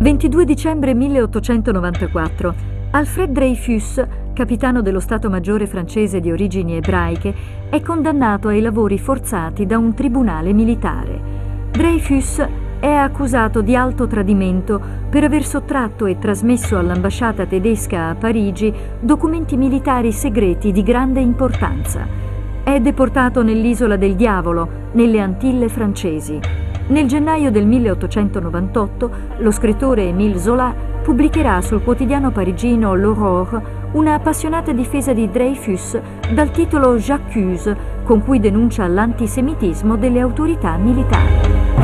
22 dicembre 1894. Alfred Dreyfus, capitano dello Stato Maggiore francese di origini ebraiche, è condannato ai lavori forzati da un tribunale militare. Dreyfus è accusato di alto tradimento per aver sottratto e trasmesso all'ambasciata tedesca a Parigi documenti militari segreti di grande importanza. È deportato nell'Isola del Diavolo, nelle Antille francesi. Nel gennaio del 1898 lo scrittore Émile Zola pubblicherà sul quotidiano parigino L'Aurore una appassionata difesa di Dreyfus dal titolo J'accuse, con cui denuncia l'antisemitismo delle autorità militari.